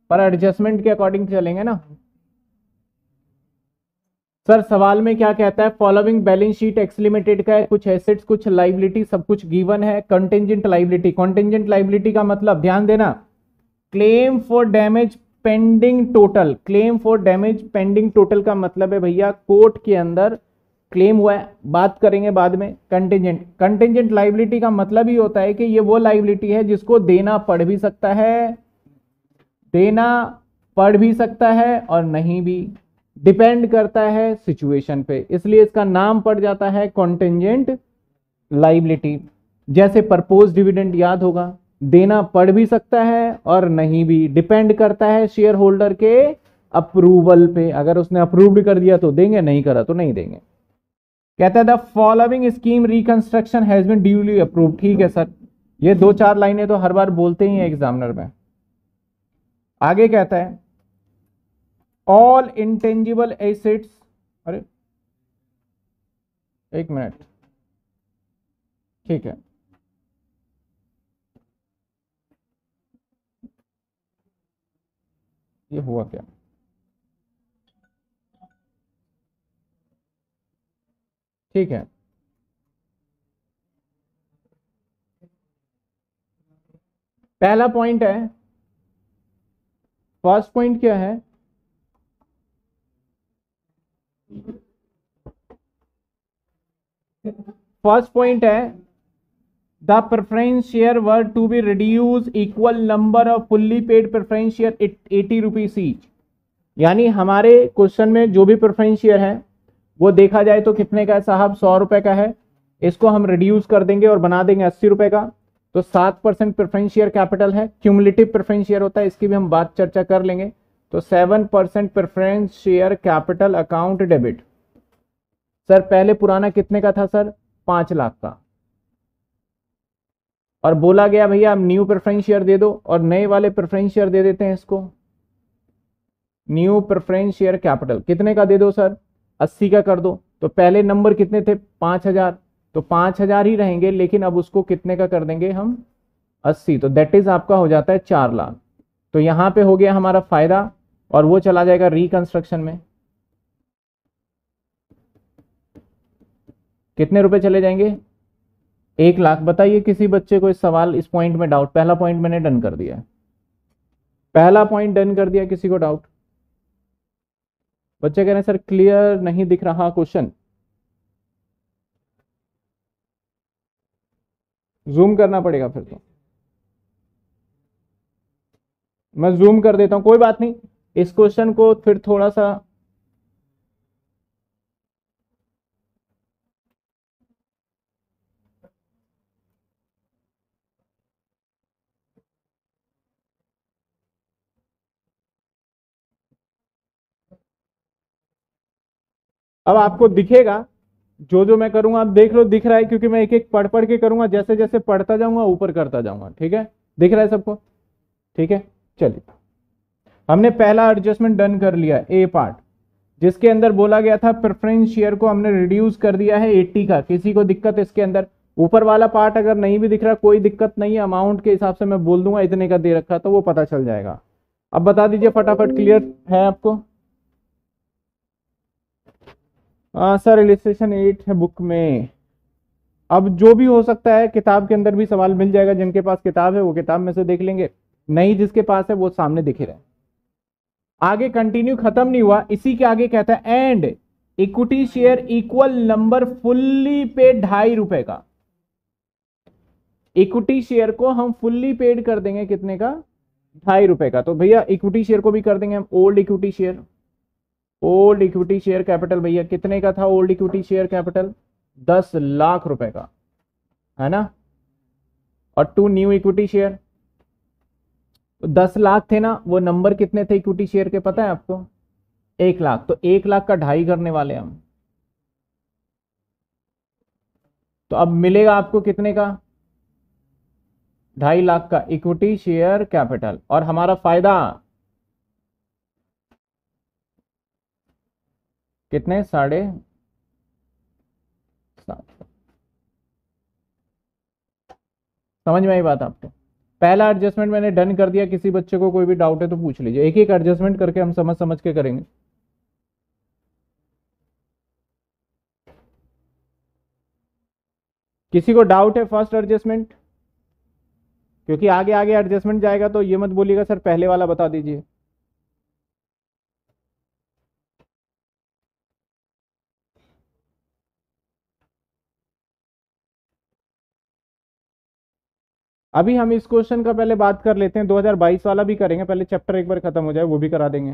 पर एडजस्टमेंट के अकॉर्डिंग चलेंगे ना। सर सवाल में क्या कहता है, following balance sheet X limited का है, कुछ एसेट्स कुछ लाइबिलिटी सब कुछ गिवन है। कंटेंजेंट लाइबिलिटी, कंटेंजेंट लाइबिलिटी का मतलब ध्यान देना, claim for damage pending total. Claim for damage pending total का मतलब है भैया कोर्ट के अंदर क्लेम हुआ है, बात करेंगे बाद में। कंटेंजेंट, कंटेंजेंट लाइबिलिटी का मतलब ही होता है कि ये वो लाइबिलिटी है जिसको देना पड़ भी सकता है, देना पड़ भी सकता है और नहीं भी, डिपेंड करता है सिचुएशन पे, इसलिए इसका नाम पड़ जाता है कंटेंजेंट लाइबिलिटी। जैसे परपोज डिविडेंड याद होगा, देना पड़ भी सकता है और नहीं भी, डिपेंड करता है शेयर होल्डर के अप्रूवल पे, अगर उसने अप्रूव्ड कर दिया तो देंगे, नहीं करा तो नहीं देंगे। कहता है the following scheme reconstruction has been duly approved. ठीक है सर, ये दो चार लाइनें तो हर बार बोलते ही हैं एग्जामिनर में। आगे कहता है ऑल इंटेंजिबल एसेट्स, अरे एक मिनट, ठीक है, ये हुआ क्या, ठीक है। पहला पॉइंट है, फर्स्ट पॉइंट क्या है, फर्स्ट पॉइंट है the preference share were to be reduce equal number of fully paid preference share 80 rupees each. यानी हमारे क्वेश्चन में जो भी प्रेफरेंस शेयर है वो देखा जाए तो कितने का है साहब, 100 रुपए का है, इसको हम रिड्यूस कर देंगे और बना देंगे 80 रुपए का, तो 7% प्रेफरेंस शेयर कैपिटल है। क्यूमुलेटिव प्रेफरेंस शेयर होता है, इसकी भी हम बात चर्चा कर लेंगे। तो 7% preference share capital account debit. Sir पहले पुराना कितने का था सर, 5 लाख का, और बोला गया भैया आप न्यू प्रेफरेंस शेयर दे दो, और नए वाले प्रेफरेंस शेयर दे देते हैं इसको। न्यू प्रेफरेंस शेयर कैपिटल कितने का दे दो सर, 80 का कर दो। तो पहले नंबर कितने थे, 5000, तो 5000 ही रहेंगे, लेकिन अब उसको कितने का कर देंगे हम, 80, तो दैट इज आपका हो जाता है 4 लाख। तो यहां पे हो गया हमारा फायदा, और वो चला जाएगा रिकंस्ट्रक्शन में। कितने रुपए चले जाएंगे, 1 लाख। बताइए किसी बच्चे को इस सवाल, इस पॉइंट में डाउट, पहला पॉइंट मैंने डन कर दिया, पहला पॉइंट डन कर दिया, किसी को डाउट। बच्चे कह रहे हैं सर क्लियर नहीं दिख रहा क्वेश्चन, जूम करना पड़ेगा फिर तो, मैं जूम कर देता हूं, कोई बात नहीं, इस क्वेश्चन को फिर थोड़ा सा, अब आपको दिखेगा जो जो मैं करूंगा, आप देख लो दिख रहा है, क्योंकि मैं एक एक पढ़ पढ़ के करूंगा, जैसे जैसे पढ़ता जाऊंगा ऊपर करता जाऊंगा, ठीक है, दिख रहा है सबको, ठीक है। चलिए, हमने पहला एडजस्टमेंट डन कर लिया, ए पार्ट, जिसके अंदर बोला गया था प्रेफरेंस शेयर को हमने रिड्यूस कर दिया है 80 का। किसी को दिक्कत इसके अंदर, ऊपर वाला पार्ट अगर नहीं भी दिख रहा कोई दिक्कत नहीं है, अमाउंट के हिसाब से मैं बोल दूंगा इतने का दे रखा तो वो पता चल जाएगा। अब बता दीजिए फटाफट, क्लियर है आपको। हाँ सर इलिस्ट्रेशन 8 है बुक में। अब जो भी हो सकता है किताब के अंदर भी सवाल मिल जाएगा, जिनके पास किताब है वो किताब में से देख लेंगे, नहीं जिसके पास है वो सामने दिख रहा है। आगे कंटिन्यू खत्म नहीं हुआ, इसी के आगे कहता है and equity share equal number fully paid 2.5 रुपए का। इक्विटी शेयर को हम फुल्ली पेड कर देंगे कितने का, 2.5 रुपए का। तो भैया इक्विटी शेयर को भी कर देंगे हम old equity share. Old equity share capital भैया कितने का था, old equity share capital 10 lakh रुपए का, है ना। और 2 न्यू इक्विटी शेयर, 10 लाख थे ना, वो नंबर कितने थे इक्विटी शेयर के पता है आपको, 1 लाख। तो 1 लाख का 2.5 करने वाले हम, तो अब मिलेगा आपको कितने का, 2.5 लाख का इक्विटी शेयर कैपिटल। और हमारा फायदा कितने, 7.5। समझ में आई बात आपको। पहला एडजस्टमेंट मैंने डन कर दिया, किसी बच्चे को कोई भी डाउट है तो पूछ लीजिए, एक एक एडजस्टमेंट करके हम समझ समझ के करेंगे। किसी को डाउट है फर्स्ट एडजस्टमेंट? क्योंकि आगे आगे एडजस्टमेंट जाएगा तो ये मत बोलिएगा सर पहले वाला बता दीजिए। अभी हम इस क्वेश्चन का पहले बात कर लेते हैं, 2022 वाला भी करेंगे, पहले चैप्टर एक बार खत्म हो जाए, वो भी करा देंगे।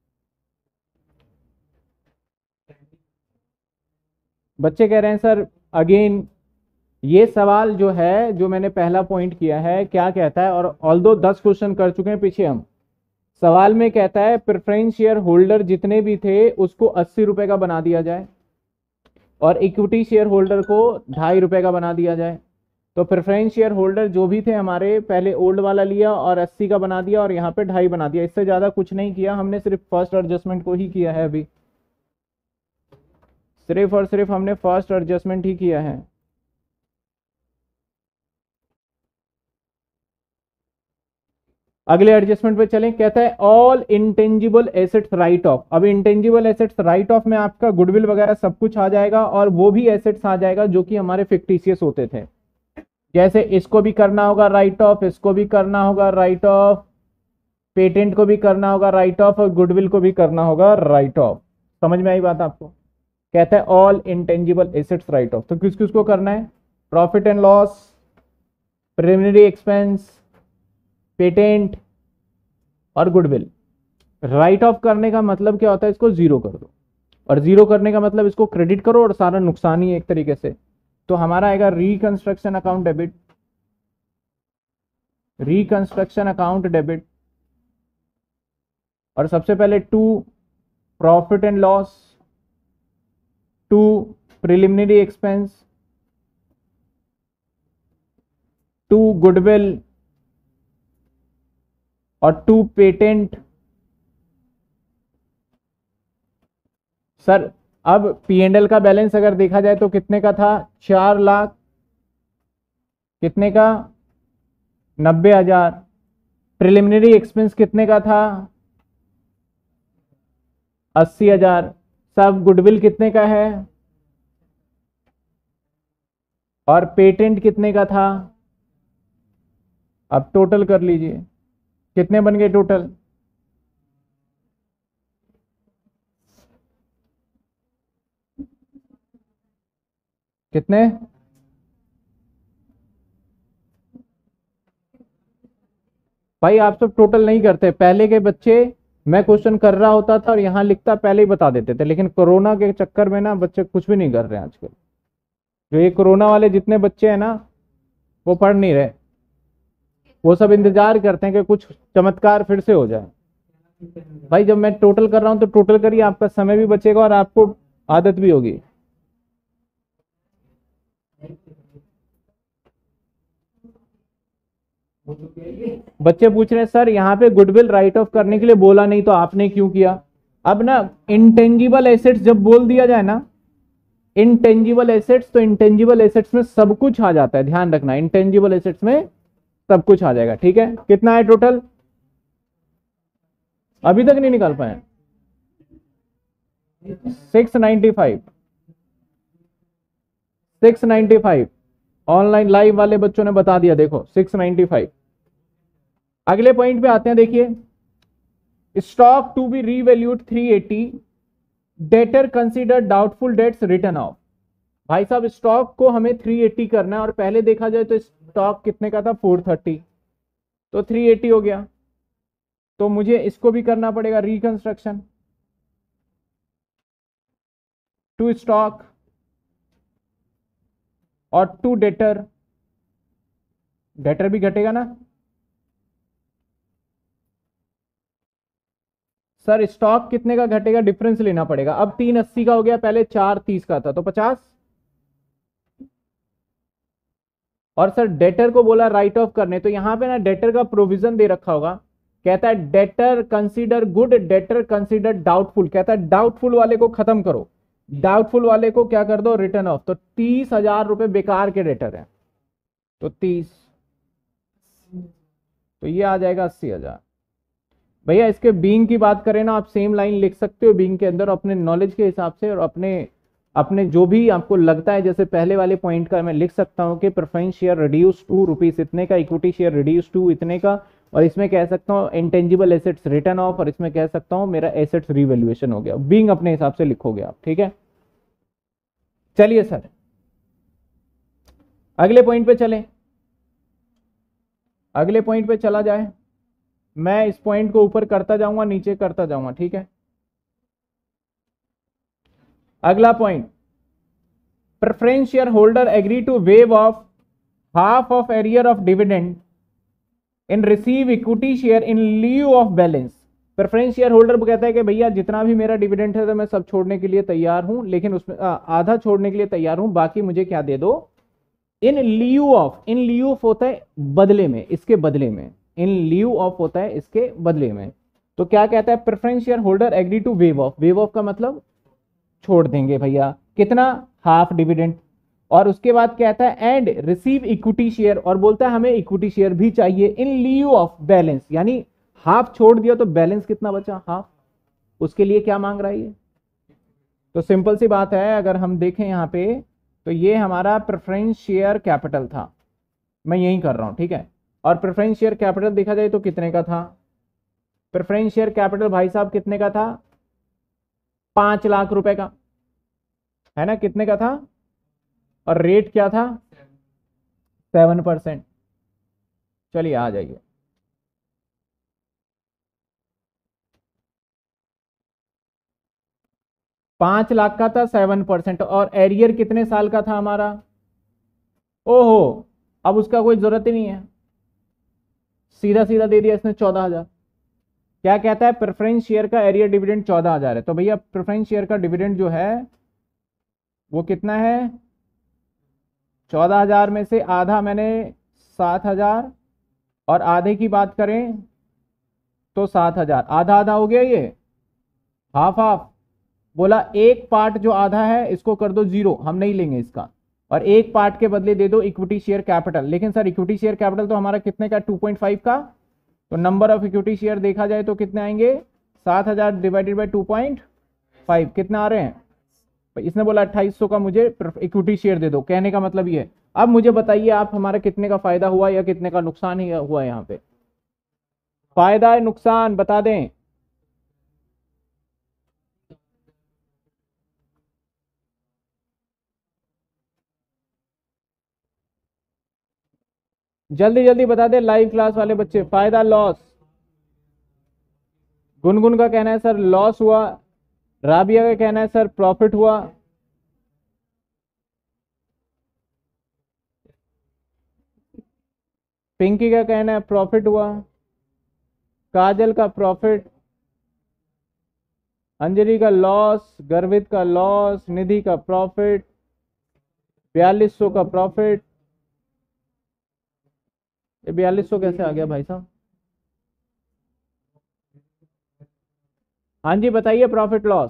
बच्चे कह रहे हैं सर अगेन ये सवाल जो है, जो मैंने पहला पॉइंट किया है क्या कहता है, और ऑल्दो 10 क्वेश्चन कर चुके हैं पीछे हम। सवाल में कहता है प्रेफरेंस शेयर होल्डर जितने भी थे उसको 80 रुपए का बना दिया जाए और इक्विटी शेयर होल्डर को 2.5 रुपए का बना दिया जाए। तो प्रेफरेंस शेयर होल्डर जो भी थे हमारे, पहले ओल्ड वाला लिया और 80 का बना दिया और यहाँ पे 2.5 बना दिया, इससे ज्यादा कुछ नहीं किया हमने, सिर्फ फर्स्ट एडजस्टमेंट को ही किया है। अभी सिर्फ और सिर्फ हमने फर्स्ट एडजस्टमेंट ही किया है। अगले एडजस्टमेंट पे चलें, कहता है all intangible assets write off. अब इंटेंजिबल एसेट्स राइट ऑफ में आपका गुडविल वगैरह सब कुछ आ जाएगा और वो भी एसेट्स आ जाएगा जो कि हमारे फिक्टिशियस होते थे। जैसे इसको भी करना होगा राइट ऑफ, इसको भी करना होगा राइट ऑफ, पेटेंट को भी करना होगा राइट ऑफ और गुडविल को भी करना होगा राइट ऑफ। समझ में आई बात आपको? कहता है all intangible assets write off. तो किस किस को करना है? Profit and loss, preliminary expense, patent और गुडविल। राइट ऑफ करने का मतलब क्या होता है? इसको जीरो कर दो, और जीरो करने का मतलब इसको क्रेडिट करो और सारा नुकसान ही एक तरीके से। तो हमारा आएगा reconstruction account debit, reconstruction account debit, और सबसे पहले to profit and loss, to preliminary expense, to goodwill और टू पेटेंट। सर अब P&L का बैलेंस अगर देखा जाए तो कितने का था? 4 लाख, कितने का? 90,000। प्रिलिमिनरी एक्सपेंस कितने का था? 80,000। सब गुडविल कितने का है? और पेटेंट कितने का था? अब टोटल कर लीजिए, कितने बन गए टोटल? कितने? भाई आप सब टोटल नहीं करते। पहले के बच्चे, मैं क्वेश्चन कर रहा होता था और यहां लिखता पहले ही बता देते थे, लेकिन कोरोना के चक्कर में ना बच्चे कुछ भी नहीं कर रहे हैं आजकल। जो ये कोरोना वाले जितने बच्चे हैं ना, वो पढ़ नहीं रहे, वो सब इंतजार करते हैं कि कुछ चमत्कार फिर से हो जाए। भाई जब मैं टोटल कर रहा हूं तो टोटल करिए, आपका समय भी बचेगा और आपको आदत भी होगी। बच्चे पूछ रहे हैं सर यहाँ पे गुडविल राइट ऑफ करने के लिए बोला नहीं तो आपने क्यों किया? अब ना इंटेंजिबल एसेट्स जब बोल दिया जाए ना, इंटेंजिबल एसेट्स, तो इंटेंजिबल एसेट्स में सब कुछ आ जाता है, ध्यान रखना, इंटेंजिबल एसेट्स में सब कुछ आ जाएगा। ठीक है, कितना है टोटल? अभी तक नहीं निकाल पाए? 695। 695 ऑनलाइन लाइव वाले बच्चों ने बता दिया, देखो 695। अगले पॉइंट पे आते हैं, देखिए stock to be revalued 380, debtor consider doubtful debts written off. भाई साहब स्टॉक को हमें 380 करना है और पहले देखा जाए तो स्टॉक कितने का था? 430, तो 380 हो गया। तो मुझे इसको भी करना पड़ेगा रिकंस्ट्रक्शन, टू स्टॉक और टू डेटर। डेटर भी घटेगा ना सर? स्टॉक कितने का घटेगा? डिफरेंस लेना पड़ेगा। अब 380 का हो गया, पहले 430 का था, तो 50। और सर डेटर को बोला राइट ऑफ करने, तो यहां पे ना डेटर का प्रोविजन दे रखा होगा, कहता है debtor consider good, debtor consider doubtful. कहता है डाउटफुल वाले को खत्म करो, डाउटफुल वाले को क्या कर दो? Written off. तो 30,000 रुपए बेकार के डेटर हैं, तो 30। तो ये आ जाएगा 80,000। भैया इसके बीइंग की बात करें ना, आप सेम लाइन लिख सकते हो बीइंग के अंदर अपने नॉलेज के हिसाब से, और अपने अपने जो भी आपको लगता है, जैसे पहले वाले पॉइंट का मैं लिख सकता हूं कि preference share reduce to rupees इतने का, इक्विटी शेयर रिड्यूस टू इतने का, और इसमें कह सकता हूँ इंटेंजिबल एसेट्स रिटर्न ऑफ, और इसमें कह सकता हूँ मेरा एसेट्स रीवैल्यूएशन हो गया। बीइंग अपने हिसाब से लिखोगे आप, ठीक है। चलिए सर अगले पॉइंट पे चलें, अगले पॉइंट पे चला जाए। मैं इस पॉइंट को ऊपर करता जाऊंगा, नीचे करता जाऊंगा, ठीक है। अगला point, preference share holder agree to waive off half of arrear of dividend in receive equity share in lieu of balance. Preference share holder कहता है कि भैया जितना भी मेरा डिविडेंड है तो मैं सब छोड़ने के लिए तैयार हूं, लेकिन उसमें आधा छोड़ने के लिए तैयार हूं, बाकी मुझे क्या दे दो, in lieu of. In lieu of होता है बदले में, इसके बदले में, इन लीव ऑफ होता है इसके बदले में। तो क्या कहता है, preference share holder agree to waive off. Waive off का मतलब छोड़ देंगे भैया कितना, हाफ डिविडेंड। और उसके बाद कहता है एंड रिसीव इक्विटी शेयर, और बोलता है हमें इक्विटी शेयर भी चाहिए इन लीव ऑफ बैलेंस, यानी हाफ छोड़ दिया तो बैलेंस कितना बचा, हाफ। उसके लिए क्या मांग रहा है ये, तो सिंपल सी बात है, अगर हम देखें यहां पे तो ये हमारा प्रेफरेंस शेयर कैपिटल था, मैं यही कर रहा हूं, ठीक है। और प्रेफरेंस शेयर कैपिटल देखा जाए तो कितने का था, प्रेफरेंस शेयर कैपिटल भाई साहब कितने का था, 5 लाख रुपए का, है ना, कितने का था, और रेट क्या था, 7%। चलिए आ जाइए, ₹5 लाख का था, 7%, और एरियर कितने साल का था हमारा, ओहो, अब उसका कोई जरूरत ही नहीं है, सीधा सीधा दे दिया इसने 14,000। क्या कहता है, प्रेफरेंस शेयर का एरियर डिविडेंड 14,000 है, तो भैया प्रेफरेंस शेयर का डिविडेंड जो है वो कितना है, 14,000 में से आधा मैंने 7,000, और आधे की बात करें तो 7,000, आधा आधा हो गया, ये हाफ हाफ। बोला एक पार्ट जो आधा है इसको कर दो 0, हम नहीं लेंगे इसका, और एक पार्ट के बदले दे दो इक्विटी शेयर कैपिटल। लेकिन सर इक्विटी शेयर कैपिटल तो हमारा कितने का, 2.5 का, तो नंबर ऑफ इक्विटी शेयर देखा जाए तो कितने आएंगे, 7,000 डिवाइडेड बाई 2.5 कितने आ रहे हैं, इसने बोला 2800 का मुझे इक्विटी शेयर दे दो। कहने का मतलब ये है, अब मुझे बताइए आप हमारा कितने का फायदा हुआ या कितने का नुकसान ही हुआ, यहाँ पे फायदा है नुकसान बता दें, जल्दी जल्दी बता दे लाइव क्लास वाले बच्चे, फायदा लॉस। गुनगुन का कहना है सर लॉस हुआ, राबिया का कहना है सर प्रॉफिट हुआ, पिंकी का कहना है प्रॉफिट हुआ, काजल का प्रॉफिट, अंजलि का लॉस, गर्वित का लॉस, निधि का प्रॉफिट, 4200 का प्रॉफिट। ये 4200 कैसे आ गया भाई साहब, हाँ जी बताइए प्रॉफिट लॉस।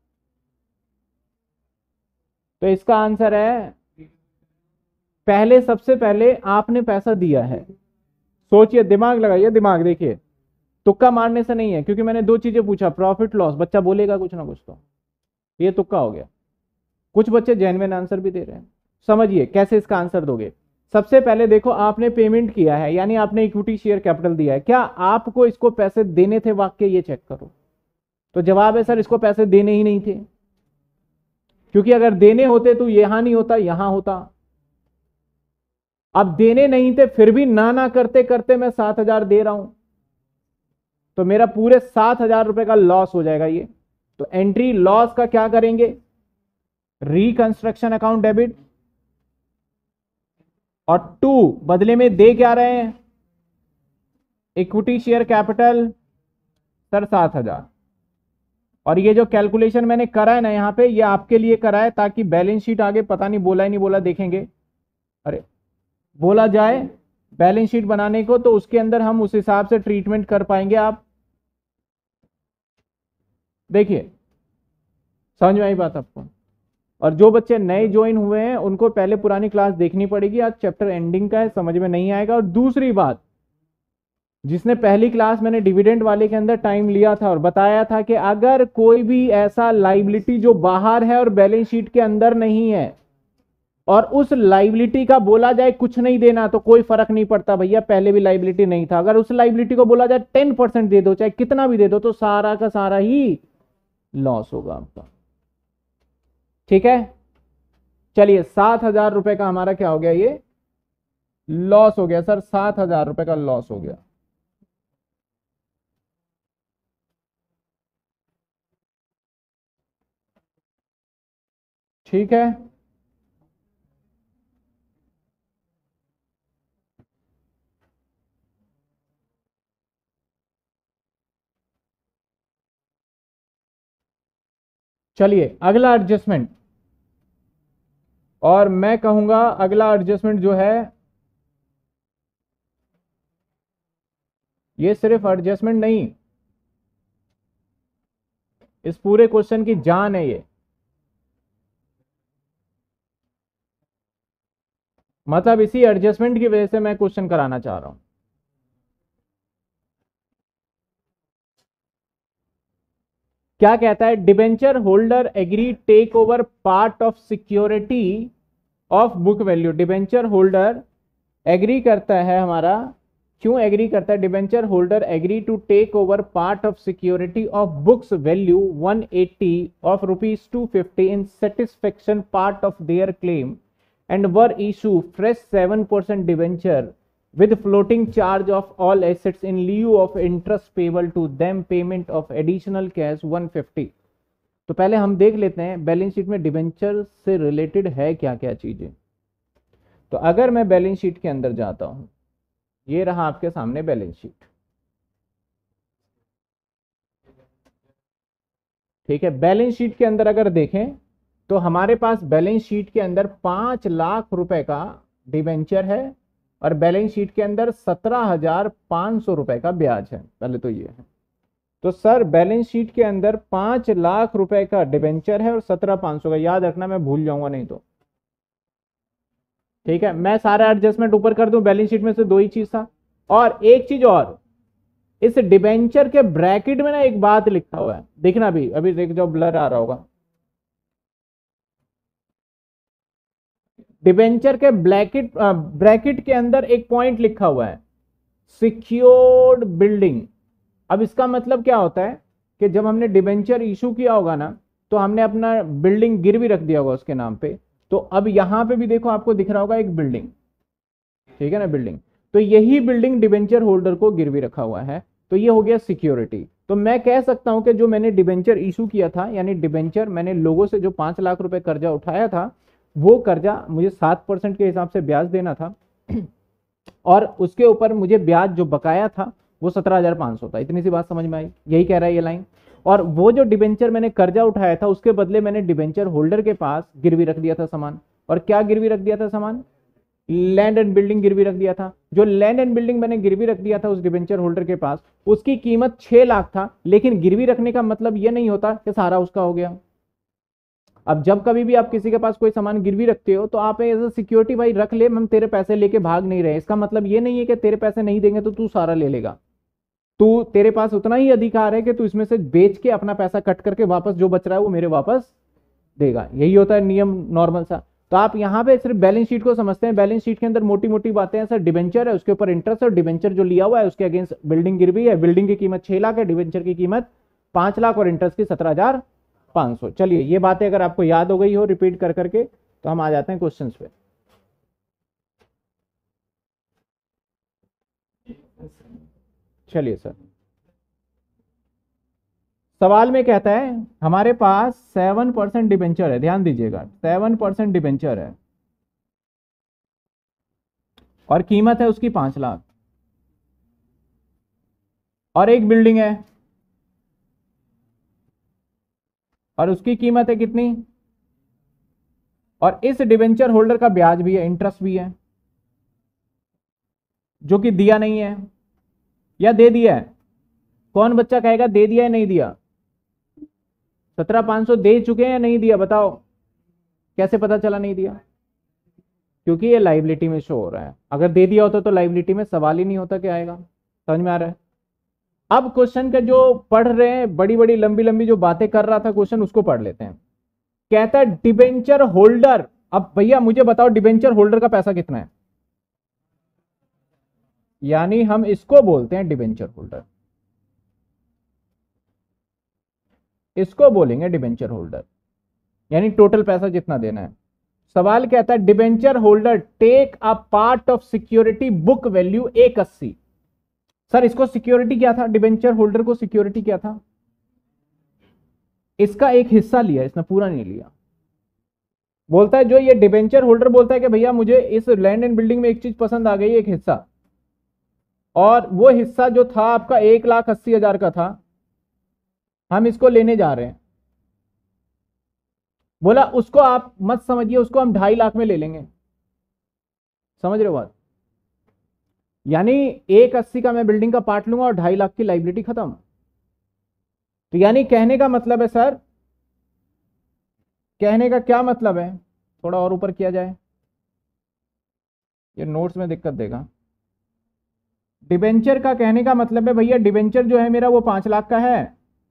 तो इसका आंसर है, पहले सबसे पहले आपने पैसा दिया है, सोचिए दिमाग लगाइए, दिमाग देखिए, तुक्का मारने से नहीं है, क्योंकि मैंने दो चीजें पूछा, प्रॉफिट लॉस, बच्चा बोलेगा कुछ ना कुछ, तो ये तुक्का हो गया। कुछ बच्चे जेन्युइन आंसर भी दे रहे हैं, समझिए कैसे इसका आंसर दोगे। सबसे पहले देखो आपने पेमेंट किया है, यानी आपने इक्विटी शेयर कैपिटल दिया है, क्या आपको इसको पैसे देने थे वाकई, ये चेक करो। तो जवाब है सर इसको पैसे देने ही नहीं थे, क्योंकि अगर देने होते तो यहां नहीं होता, यहां होता। अब देने नहीं थे फिर भी ना ना करते करते मैं 7,000 दे रहा हूं, तो मेरा पूरे 7,000 रुपए का लॉस हो जाएगा ये। तो एंट्री लॉस का क्या करेंगे, रिकंस्ट्रक्शन अकाउंट डेबिट, और 2 बदले में दे क्या रहे हैं, इक्विटी शेयर कैपिटल सर 7,000। और ये जो कैलकुलेशन मैंने करा है ना यहाँ पे, ये आपके लिए करा है ताकि बैलेंस शीट आगे पता नहीं बोला ही नहीं बोला देखेंगे, अरे बोला जाए बैलेंस शीट बनाने को, तो उसके अंदर हम उस हिसाब से ट्रीटमेंट कर पाएंगे। आप देखिए समझ में आई बात आपको। और जो बच्चे नए ज्वाइन हुए हैं उनको पहले पुरानी क्लास देखनी पड़ेगी, आज चैप्टर एंडिंग का है, समझ में नहीं आएगा। और दूसरी बात, जिसने पहली क्लास मैंने डिविडेंड वाले के अंदर टाइम लिया था और बताया था कि अगर कोई भी ऐसा लाइबिलिटी जो बाहर है और बैलेंस शीट के अंदर नहीं है और उस लाइबिलिटी का बोला जाए कुछ नहीं देना तो कोई फर्क नहीं पड़ता भैया, पहले भी लाइबिलिटी नहीं था, अगर उस लाइबिलिटी को बोला जाए 10% दे दो चाहे कितना भी दे दो तो सारा का सारा ही लॉस होगा आपका। ठीक है, चलिए 7,000 रुपए का हमारा क्या हो गया, ये लॉस हो गया सर, 7,000 रुपए का लॉस हो गया। ठीक है, चलिए अगला एडजस्टमेंट, और मैं कहूंगा अगला एडजस्टमेंट जो है ये सिर्फ एडजस्टमेंट नहीं, इस पूरे क्वेश्चन की जान है ये। मतलब इसी एडजस्टमेंट की वजह से मैं क्वेश्चन कराना चाह रहा हूं। क्या कहता है, debenture holder agree take over part of security of book value. Debenture holder agree करता है हमारा, क्यों एग्री करता है, debenture holder agree to take over part of security of books value 180 of ₹250 in satisfaction part of their claim and were issue fresh 7% debenture with floating charge of all assets in lieu of interest payable to them, payment of additional cash 150। तो पहले हम देख लेते हैं balance sheet में debenture से related है क्या क्या चीजें। तो अगर मैं बैलेंस शीट के अंदर जाता हूं, ये रहा आपके सामने बैलेंस शीट। ठीक है, बैलेंस शीट के अंदर अगर देखें तो हमारे पास बैलेंस शीट के अंदर 5 लाख रुपए का डिबेंचर है और बैलेंस शीट के अंदर 17,500 रुपए का ब्याज है। पहले तो ये है, तो सर बैलेंस शीट के अंदर 5 लाख रुपए का डिबेंचर है और 17,500 का, याद रखना मैं भूल जाऊंगा नहीं तो। ठीक है, मैं सारा एडजस्टमेंट ऊपर कर दूं, बैलेंस शीट में से दो ही चीज था। और एक चीज और, इस डिबेंचर के ब्रैकेट में ना एक बात लिखा हुआ है, देखना अभी अभी देख जाओ, ब्लर आ रहा होगा। डिबेंचर के ब्रैकेट के अंदर एक पॉइंट लिखा हुआ है, सिक्योर्ड बिल्डिंग। अब इसका मतलब क्या होता है कि जब हमने डिबेंचर इशू किया होगा ना, तो हमने अपना बिल्डिंग गिरवी रख दिया होगा उसके नाम पे। तो अब यहां पे भी देखो आपको दिख रहा होगा एक बिल्डिंग, ठीक है ना, बिल्डिंग। तो यही बिल्डिंग डिबेंचर होल्डर को गिरवी रखा हुआ है, तो ये हो गया सिक्योरिटी। तो मैं कह सकता हूं कि जो मैंने डिबेंचर इशू किया था, यानी डिबेंचर मैंने लोगों से जो 5 लाख रुपए कर्जा उठाया था, वो कर्जा मुझे 7% के हिसाब से ब्याज देना था और उसके ऊपर मुझे ब्याज जो बकाया था वो 17,500 था। इतनी सी बात समझ में आई, यही कह रहा है ये लाइन। और वो जो डिबेंचर मैंने कर्जा उठाया था उसके बदले मैंने डिबेंचर होल्डर के पास गिरवी रख दिया था सामान। और क्या गिरवी रख दिया था सामान, लैंड एंड बिल्डिंग गिरवी रख दिया था। जो लैंड एंड बिल्डिंग मैंने गिरवी रख दिया था उस डिबेंचर होल्डर के पास, उसकी कीमत 6 लाख था, लेकिन गिरवी रखने का मतलब यह नहीं होता कि सारा उसका हो गया। अब जब कभी भी आप किसी के पास कोई सामान गिरवी रखते हो तो आप एज अ सिक्योरिटी भाई रख ले, हम तेरे पैसे लेके भाग नहीं रहे, इसका मतलब ये नहीं है कि तेरे पैसे नहीं देंगे तो तू सारा ले लेगा। तू, तेरे पास उतना ही अधिकार है कि तू इसमें से बेच के अपना पैसा कट करके वापस जो बच रहा है वो मेरे वापस देगा। यही होता है नियम नॉर्मल सा। तो आप यहाँ पे सिर्फ बैलेंस शीट को समझते हैं, बैलेंस शीट के अंदर मोटी मोटी बातें हैं सर, डिबेंचर है उसके ऊपर इंटरेस्ट है और डिबेंचर जो लिया हुआ है उसके अगेंस्ट बिल्डिंग गिरवी है, बिल्डिंग की कीमत 6 लाख है, डिबेंचर की कीमत 5 लाख और इंटरेस्ट की 17,500। चलिए ये बातें अगर आपको याद हो गई हो रिपीट कर करके, तो हम आ जाते हैं क्वेश्चन पे। चलिए सर, सवाल में कहता है हमारे पास 7% डिबेंचर है, ध्यान दीजिएगा 7% डिबेंचर है और कीमत है उसकी 5 लाख और एक बिल्डिंग है और उसकी कीमत है कितनी, और इस डिबेंचर होल्डर का ब्याज भी है, इंटरेस्ट भी है, जो कि दिया नहीं है या दे दिया है। कौन बच्चा कहेगा दे दिया है नहीं दिया, 17,500 दे चुके हैं या नहीं दिया, बताओ कैसे पता चला नहीं दिया, क्योंकि ये लाइबिलिटी में शो हो रहा है। अगर दे दिया होता तो लाइबिलिटी में सवाल ही नहीं होता कि आएगा। समझ में आ रहा है? अब क्वेश्चन का जो पढ़ रहे हैं, बड़ी बड़ी लंबी लंबी जो बातें कर रहा था क्वेश्चन, उसको पढ़ लेते हैं। कहता है डिबेंचर होल्डर, अब भैया मुझे बताओ डिबेंचर होल्डर का पैसा कितना है? यानी हम इसको बोलते हैं डिबेंचर होल्डर, इसको बोलेंगे डिबेंचर होल्डर, यानी टोटल पैसा जितना देना है। सवाल कहता है debenture holder take a part of security book value 180। Sir इसको सिक्योरिटी क्या था? डिबेंचर होल्डर को सिक्योरिटी क्या था? इसका एक हिस्सा लिया, इसने पूरा नहीं लिया। बोलता है जो ये डिबेंचर होल्डर बोलता है कि भैया मुझे इस लैंड एंड बिल्डिंग में एक चीज पसंद आ गई, एक हिस्सा, और वो हिस्सा जो था आपका 1,80,000 का था, हम इसको लेने जा रहे हैं। बोला उसको आप मत समझिए, उसको हम 2.5 लाख में ले लेंगे। समझ रहे हो बात? यानी 1,80 का मैं बिल्डिंग का पार्ट लूंगा और 2.5 लाख की लाइबिलिटी खत्म। तो यानी कहने का मतलब है सर, कहने का क्या मतलब है, थोड़ा और ऊपर किया जाए, ये नोट्स में दिक्कत देगा। डिबेंचर का कहने का मतलब है भैया डिबेंचर जो है मेरा वो 5 लाख का है,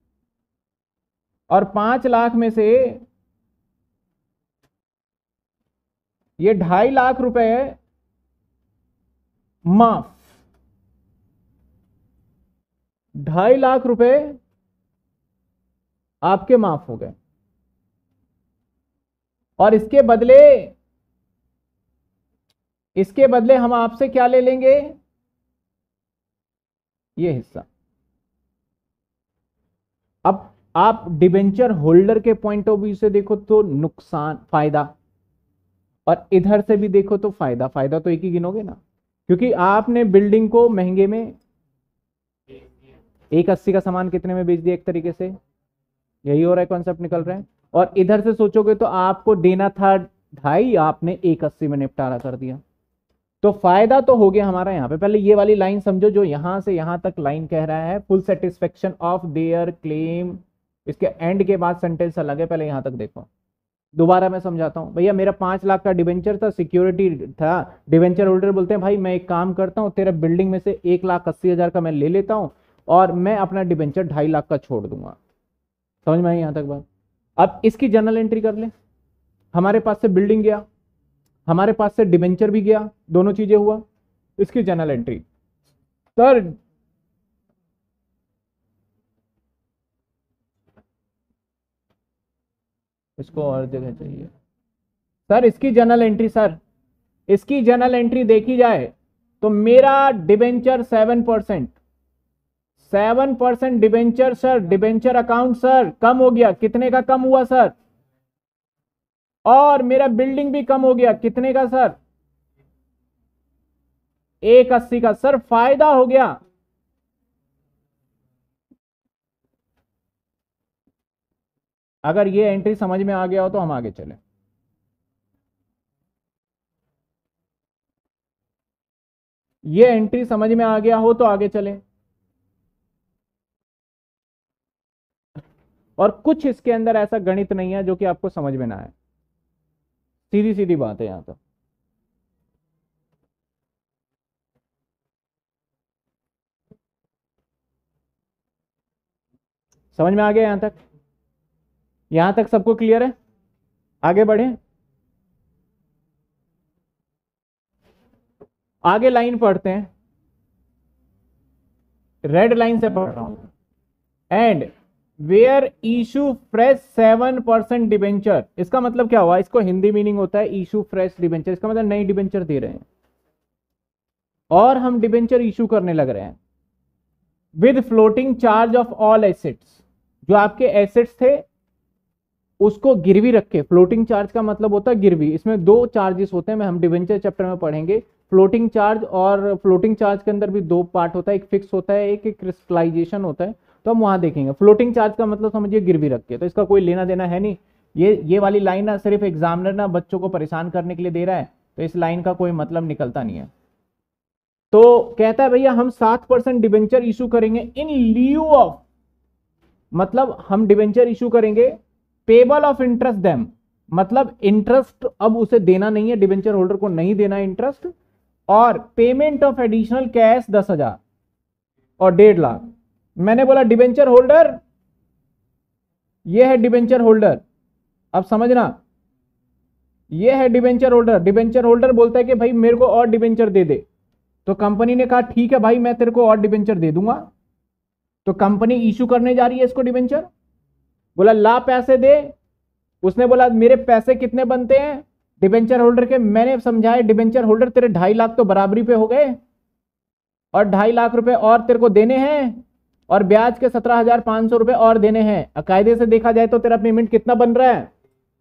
और 5 लाख में से ये 2.5 लाख रुपए माफ, 2.5 लाख रुपए आपके माफ हो गए, और इसके बदले हम आपसे क्या ले लेंगे? ये हिस्सा। अब आप डिबेंचर होल्डर के पॉइंट ऑफ व्यू से देखो तो नुकसान फायदा, और इधर से भी देखो तो फायदा, फायदा तो एक ही गिनोगे ना, क्योंकि आपने बिल्डिंग को महंगे में 1,80 का सामान कितने में बेच दिया, एक तरीके से यही हो रहा है, कॉन्सेप्ट निकल रहा है। और इधर से सोचोगे तो आपको देना था 2.5, आपने 1,80 में निपटारा कर दिया, तो फायदा तो हो गया हमारा। यहां पे पहले ये वाली लाइन समझो, जो यहां से यहां तक लाइन कह रहा है full satisfaction of their claim, इसके एंड के बाद सेंटेंस अलग है, पहले यहां तक देखो। दोबारा मैं समझाता हूं भैया, मेरा 5 लाख का डिबेंचर था, सिक्योरिटी था। डिबेंचर होल्डर बोलते हैं भाई मैं एक काम करता हूं, तेरा बिल्डिंग में से 1,80,000 का मैं ले लेता हूं, और मैं अपना डिबेंचर 2.5 लाख का छोड़ दूंगा। समझ में आई यहां तक बात? अब इसकी जर्नल एंट्री कर ले। हमारे पास से बिल्डिंग गया, हमारे पास से डिबेंचर भी गया, दोनों चीजें हुआ। इसकी जर्नल एंट्री सर, इसको और जगह चाहिए सर, इसकी जर्नल एंट्री सर, इसकी जर्नल एंट्री देखी जाए तो मेरा debenture 7%, 7% debenture sir, debenture account sir कम हो गया, कितने का कम हुआ सर? और मेरा बिल्डिंग भी कम हो गया, कितने का सर? 1,80 का सर, फायदा हो गया। अगर ये एंट्री समझ में आ गया हो तो हम आगे चलें। ये एंट्री समझ में आ गया हो तो आगे चलें। और कुछ इसके अंदर ऐसा गणित नहीं है जो कि आपको समझ में ना आए, सीधी सीधी बात है यहां तो। समझ में आ गया यहां तक? यहां तक सबको क्लियर है? आगे बढ़े, आगे लाइन पढ़ते हैं, रेड लाइन से पढ़ रहा हूं। And were issue fresh 7% debenture, इसका मतलब क्या हुआ? इसको हिंदी मीनिंग होता है इशू फ्रेश डिबेंचर, इसका मतलब नई डिबेंचर दे रहे हैं और हम डिबेंचर इशू करने लग रहे हैं with floating charge of all assets. जो आपके एसेट्स थे उसको गिरवी रखे, फ्लोटिंग चार्ज का मतलब होता है गिरवी। इसमें 2 चार्जेस होते हैं, हम डिबेंचर चैप्टर में पढ़ेंगे, फ्लोटिंग चार्ज, और फ्लोटिंग चार्ज के अंदर भी 2 पार्ट होता है, एक फिक्स होता है, एक क्रिस्टलाइजेशन होता है, तो हम वहां देखेंगे। फ्लोटिंग चार्ज का मतलब समझिए गिरवी रख के, तो इसका कोई लेना देना है नहीं। ये वाली लाइन ना सिर्फ एग्जामिनर ना बच्चों को परेशान करने के लिए दे रहा है, तो इस लाइन का कोई मतलब निकलता नहीं है। तो कहता है भैया हम 7% डिबेंचर इशू करेंगे इन ल्यू ऑफ, मतलब हम डिबेंचर इशू करेंगे पेबल ऑफ इंटरेस्ट देम, मतलब इंटरेस्ट अब उसे देना नहीं है, डिबेंचर होल्डर को नहीं देना इंटरेस्ट, और पेमेंट ऑफ एडिशनल कैश 10,000। और 1.5 लाख। मैंने बोला डिबेंचर होल्डर, ये है डिबेंचर होल्डर, अब समझना, ये है डिबेंचर होल्डर। डिबेंचर होल्डर बोलता है कि भाई मेरे को और डिबेंचर दे दे, तो कंपनी ने कहा ठीक है भाई मैं तेरे को और डिबेंचर दे दूंगा। तो कंपनी इशू करने जा रही है इसको डिबेंचर, बोला ला पैसे दे। उसने बोला मेरे पैसे कितने बनते हैं डिबेंचर होल्डर के, मैंने समझाया डिबेंचर होल्डर तेरे 2.5 लाख तो बराबरी पे हो गए, और 2.5 लाख रुपए और तेरे को देने हैं, और ब्याज के 17,500 रुपए और देने हैं। कायदे से देखा जाए तो तेरा पेमेंट कितना बन रहा है,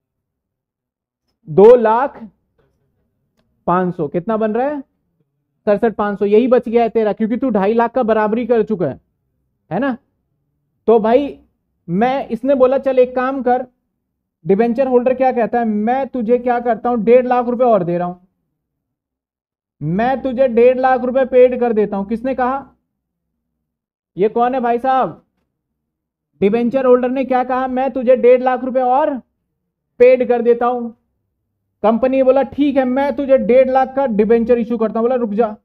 2,05,000। कितना बन रहा है, 67,500। यही बच गया है तेरा, क्योंकि तू 2.5 लाख का बराबरी कर चुका है ना। तो भाई मैं, इसने बोला चल एक काम कर, डिबेंचर होल्डर क्या कहता है, मैं तुझे क्या करता हूं 1.5 लाख रुपए और दे रहा हूं, मैं तुझे 1.5 लाख रुपए पेड कर देता हूं। किसने कहा, ये कौन है भाई साहब, डिबेंचर होल्डर ने क्या कहा, मैं तुझे 1.5 लाख रुपए और पेड कर देता हूं। कंपनी बोला ठीक है मैं तुझे 1.5 लाख का डिबेंचर इशू करता हूं। बोला रुक जा,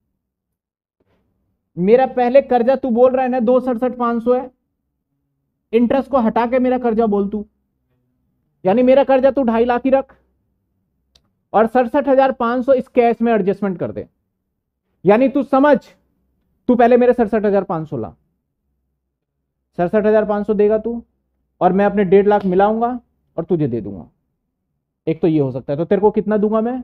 मेरा पहले कर्जा तू बोल रहा है ना 2,67,500 है, इंटरेस्ट को हटा के मेरा कर्जा बोल तू, यानी मेरा कर्जा तू 2.5 लाख ही रख, और 67,500 इस कैश में एडजस्टमेंट कर दे। यानी तू समझ, तू पहले मेरे 67,500 ला, 67,500 देगा तू, और मैं अपने 1.5 लाख मिलाऊंगा और तुझे दे दूंगा। एक तो ये हो सकता है, तो तेरे को कितना दूंगा मैं,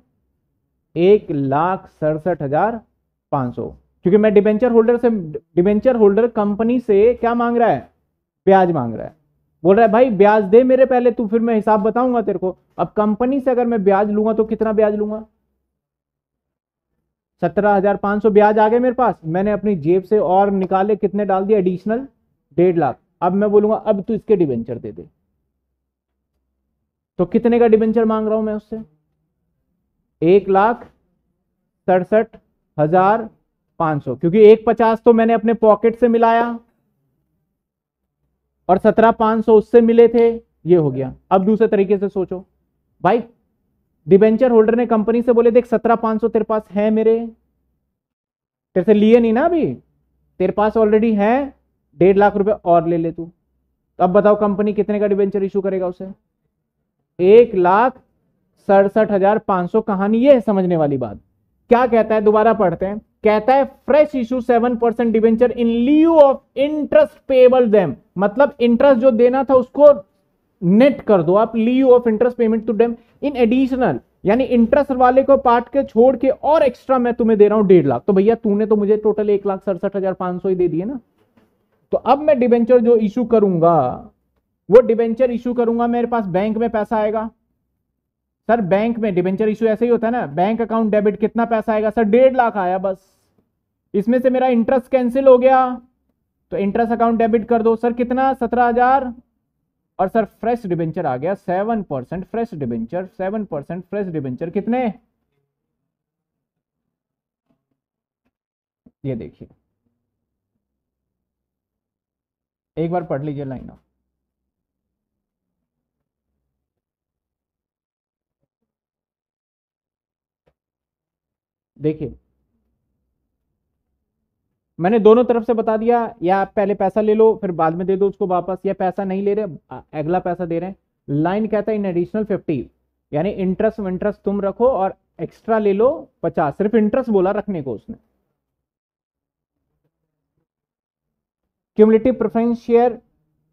1,67,500, क्योंकि मैं डिबेंचर होल्डर से, डिबेंचर होल्डर कंपनी से क्या मांग रहा है, ब्याज मांग रहा है। बोल रहा है भाई ब्याज दे मेरे पहले तू, फिर मैं हिसाब बताऊंगा तेरे को। अब कंपनी से अगर मैं ब्याज लूंगा तो कितना ब्याज लूंगा, 17,500 ब्याज आ गए मेरे पास, मैंने अपनी जेब से और निकाले, कितने डाल दिए एडिशनल, 1.5 लाख। अब मैं बोलूंगा अब तू इसके डिबेंचर दे दे, तो कितने का डिबेंचर मांग रहा हूं मैं उससे, 1,67,500, क्योंकि 1,50 तो मैंने अपने पॉकेट से मिलाया और 17,500 उससे मिले थे, ये हो गया। अब दूसरे तरीके से सोचो भाई, डिबेंचर होल्डर ने कंपनी से बोले देख 17,500 तेरे पास है मेरे, तेरे से लिए नहीं ना अभी, तेरे पास ऑलरेडी है, 1.5 लाख रुपए और ले ले तू। तो अब बताओ कंपनी कितने का डिबेंचर इशू करेगा उसे, 1,67,500। कहानी ये है समझने वाली बात। क्या कहता है, दोबारा पढ़ते हैं, कहता है fresh issue 7% debenture in lieu of interest payable them, मतलब इंटरेस्ट जो देना था उसको नेट कर दो आप, lieu of interest payment to them in additional, यानी इंटरेस्ट वाले को पार्ट के छोड़ के और एक्स्ट्रा मैं तुम्हें दे रहा हूं 1.5 लाख। तो भैया तूने तो मुझे टोटल 1,67,500 ही दे दिए ना। तो अब मैं डिबेंचर जो इशू करूंगा, वो डिबेंचर इशू करूंगा, मेरे पास बैंक में पैसा आएगा। सर बैंक में डिबेंचर इशू ऐसे ही होता है ना, बैंक अकाउंट डेबिट, कितना पैसा आएगा सर, 1.5 लाख आया बस, इसमें से मेरा इंटरेस्ट कैंसिल हो गया, तो इंटरेस्ट अकाउंट डेबिट कर दो। सर कितना, 17,000, और सर फ्रेश डिबेंचर आ गया 7% फ्रेश डिबेंचर, 7% फ्रेश डिबेंचर कितने, ये देखिए एक बार पढ़ लीजिए लाइन ऑफ, देखिए मैंने दोनों तरफ से बता दिया, या आप पहले पैसा ले लो फिर बाद में दे दो उसको वापस, या पैसा नहीं ले रहे अगला पैसा दे रहे हैं। लाइन कहता है इन एडिशनल 50, यानी इंटरेस्ट इंटरेस्ट तुम रखो और एक्स्ट्रा ले लो 50, सिर्फ इंटरेस्ट बोला रखने को उसने। क्यूमुलेटिव प्रेफरेंस शेयर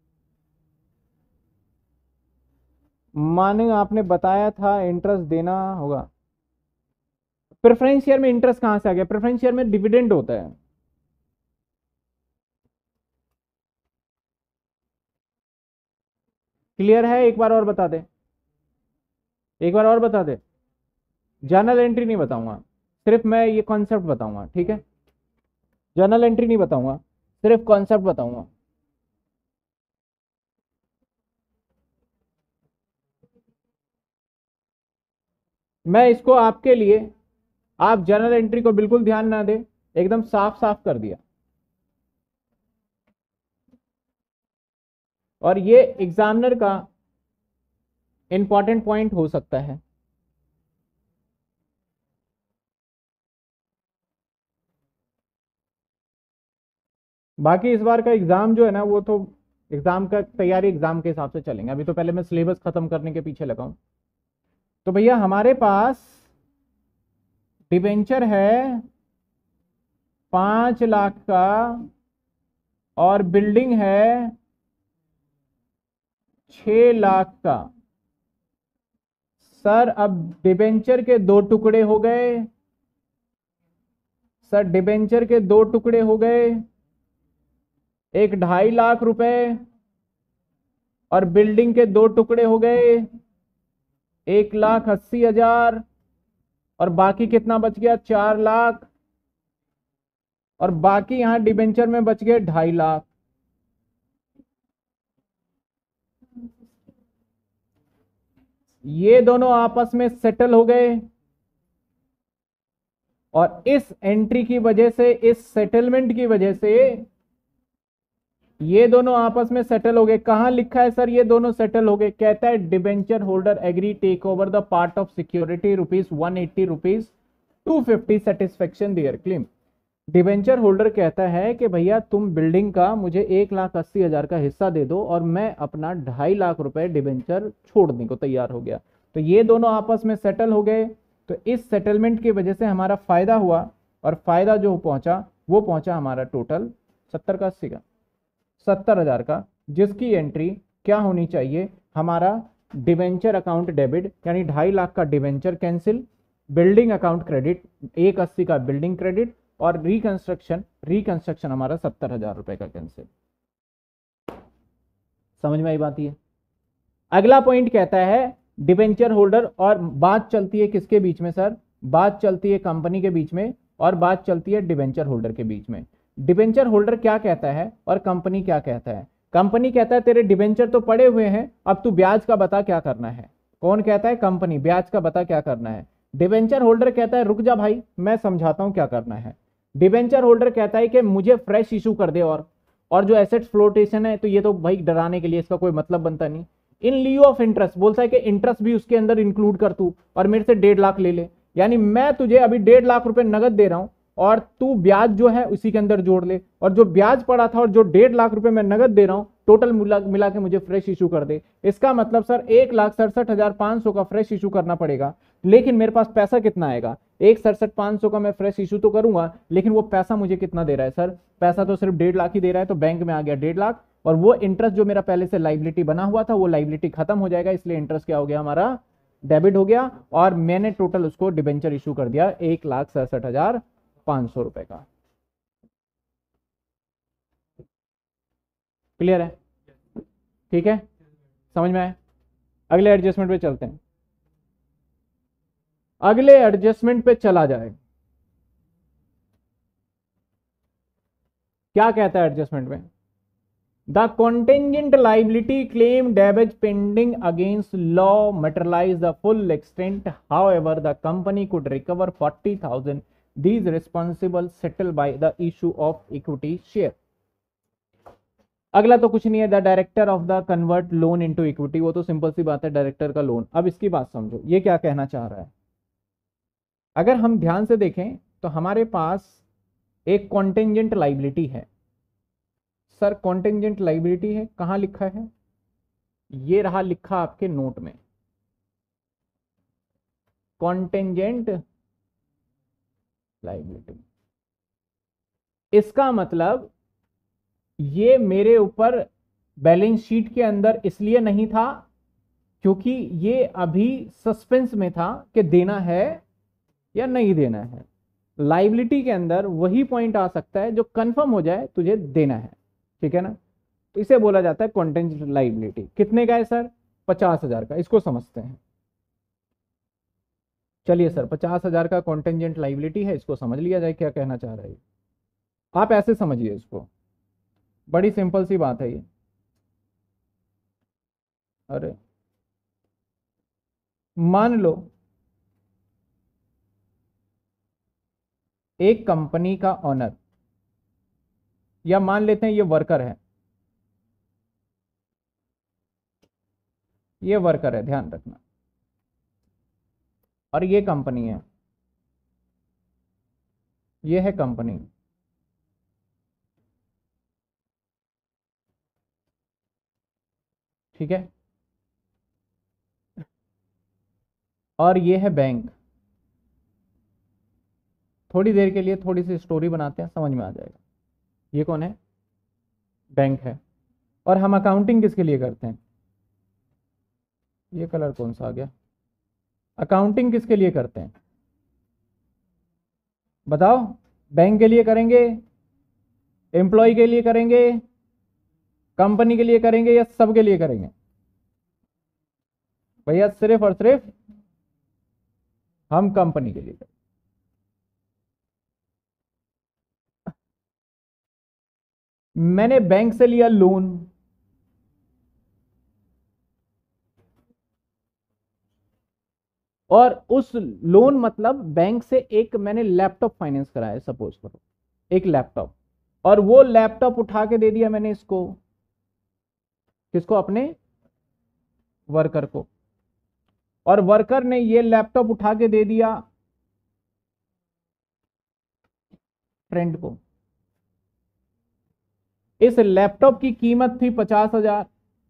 माने आपने बताया था इंटरेस्ट देना होगा, प्रेफरेंस शेयर में इंटरेस्ट कहां से आ गया, प्रेफरेंस शेयर में डिविडेंड होता है। क्लियर है, एक बार और बता दे, एक बार और बता दे, जर्नल एंट्री नहीं बताऊंगा, सिर्फ मैं ये कॉन्सेप्ट बताऊंगा, ठीक है, जर्नल एंट्री नहीं बताऊंगा, सिर्फ कॉन्सेप्ट बताऊंगा। मैं इसको आपके लिए, आप जर्नल एंट्री को बिल्कुल ध्यान ना दे, एकदम साफ साफ कर दिया, और ये एग्जामिनर का इंपॉर्टेंट पॉइंट हो सकता है। बाकी इस बार का एग्जाम जो है ना, वो तो एग्जाम का तैयारी एग्जाम के हिसाब से चलेंगे, अभी तो पहले मैं सिलेबस खत्म करने के पीछे लगा हूं। तो भैया हमारे पास डिबेंचर है 5 लाख का और बिल्डिंग है 6 लाख का। सर अब डिबेंचर के दो टुकड़े हो गए, सर डिबेंचर के दो टुकड़े हो गए, एक 2.5 लाख रुपए और बिल्डिंग के दो टुकड़े हो गए 1,80,000 और बाकी कितना बच गया 4 लाख और बाकी यहां डिबेंचर में बच गए 2.5 लाख। ये दोनों आपस में सेटल हो गए और इस एंट्री की वजह से, इस सेटलमेंट की वजह से ये दोनों आपस में सेटल हो गए। कहां लिखा है सर ये दोनों सेटल हो गए? कहता है debenture holder agree take over the part of security ₹180 ₹250 satisfaction their claim. Debenture holder कहता है कि भैया तुम बिल्डिंग का मुझे 1,80,000 का हिस्सा दे दो और मैं अपना 2.5 लाख रुपए डिबेंचर छोड़ने को तैयार हो गया। तो ये दोनों आपस में सेटल हो गए। तो इस सेटलमेंट की वजह से हमारा फायदा हुआ और फायदा जो पहुंचा वो पहुंचा हमारा टोटल 70 का 80 का 70,000 का, जिसकी एंट्री क्या होनी चाहिए? हमारा डिवेंचर अकाउंट डेबिट, यानी 2.5 लाख का debenture cancel, building account credit 180 का बिल्डिंग क्रेडिट और रिकंस्ट्रक्शन हमारा 70,000 रुपए का कैंसिल। समझ में आई बात? ये अगला पॉइंट कहता है डिवेंचर होल्डर, और बात चलती है किसके बीच में सर? बात चलती है कंपनी के बीच में और बात चलती है डिवेंचर होल्डर के बीच में। डिवेंचर होल्डर क्या कहता है और कंपनी क्या कहता है? कंपनी कहता है तेरे डिवेंचर तो पड़े हुए हैं, अब तू ब्याज का बता क्या करना है। कौन कहता है? कंपनी। ब्याज का बता क्या करना है। डिवेंचर होल्डर कहता है रुक जा भाई मैं समझाता हूं क्या करना है। डिवेंचर होल्डर कहता है कि मुझे फ्रेश इशू कर दे, और जो एसेट फ्लोटेशन है तो ये तो भाई डराने के लिए, इसका कोई मतलब बनता नहीं। इन लियो ऑफ इंटरेस्ट बोलता है कि इंटरेस्ट भी उसके अंदर इंक्लूड कर तू और मेरे से 1.5 लाख ले ले, यानी मैं तुझे अभी 1.5 लाख रुपए नगद दे रहा हूं और तू ब्याज जो है उसी के अंदर जोड़ ले, और जो ब्याज पड़ा था और जो 1.5 लाख रुपए मैं नगद दे रहा हूं टोटल मिला के मुझे फ्रेश इशू कर दे। इसका मतलब सर 1,67,500 का फ्रेश इशू करना पड़ेगा, लेकिन मेरे पास पैसा कितना आएगा? 1,67,500 का मैं फ्रेश इशू तो करूंगा, लेकिन वो पैसा मुझे कितना दे रहा है सर? पैसा तो सिर्फ 1.5 लाख ही दे रहा है, तो बैंक में आ गया 1.5 लाख और वो इंटरेस्ट जो मेरा पहले से लाइबिलिटी बना हुआ था वो लाइबिलिटी खत्म हो जाएगा, इसलिए इंटरेस्ट क्या हो गया हमारा? डेबिट हो गया। और मैंने टोटल उसको डिबेंचर इशू कर दिया 1,67,500 रुपए का। क्लियर है? ठीक है, समझ में आया? अगले एडजस्टमेंट पे चलते हैं। अगले एडजस्टमेंट पे चला जाए, क्या कहता है एडजस्टमेंट में? The contingent liability claim damage pending against law materialize the full extent. However, the company could recover 40,000. These responsible settle by the issue of equity share. अगला तो कुछ नहीं है, the director of the convert loan into equity, वो तो simple सी बात है, director का लोन। अब इसकी बात समझो, ये क्या कहना चाह रहा है? अगर हम ध्यान से देखें तो हमारे पास एक कॉन्टेंजेंट लाइबिलिटी है। सर कॉन्टेंजेंट लाइबिलिटी है, कहां लिखा है? ये रहा लिखा आपके नोट में, कॉन्टेंजेंट लाइबिलिटी। इसका मतलब ये मेरे ऊपर बैलेंस शीट के अंदर इसलिए नहीं था क्योंकि ये अभी सस्पेंस में था कि देना है या नहीं देना है। लाइबिलिटी के अंदर वही पॉइंट आ सकता है जो कंफर्म हो जाए तुझे देना है, ठीक है ना? तो इसे बोला जाता है कॉन्टेंजेंट लाइबिलिटी। कितने का है सर? 50,000 का। इसको समझते हैं। चलिए सर 50,000 का कॉन्टेंजेंट लाइबिलिटी है, इसको समझ लिया जाए क्या कहना चाह रहा है। आप ऐसे समझिए इसको, बड़ी सिंपल सी बात है ये। अरे मान लो एक कंपनी का ऑनर, या मान लेते हैं ये वर्कर है, ये वर्कर है, ध्यान रखना, और ये कंपनी है, ये है कंपनी। ठीक है, और ये है बैंक। थोड़ी देर के लिए थोड़ी सी स्टोरी बनाते हैं, समझ में आ जाएगा। ये कौन है? बैंक है। और हम अकाउंटिंग किसके लिए करते हैं? ये कलर कौन सा आ गया? अकाउंटिंग किसके लिए करते हैं बताओ? बैंक के लिए करेंगे, एम्प्लॉय के लिए करेंगे, कंपनी के लिए करेंगे, या सबके लिए करेंगे? भैया सिर्फ और सिर्फ हम कंपनी के लिए करेंगे। मैंने बैंक से लिया लोन, और उस लोन मतलब बैंक से एक मैंने लैपटॉप फाइनेंस कराया, सपोज करो एक लैपटॉप, और वो लैपटॉप उठा के दे दिया मैंने इसको, किसको? अपने वर्कर को। और वर्कर ने ये लैपटॉप उठा के दे दिया फ्रेंड को। इस लैपटॉप की कीमत थी 50,000।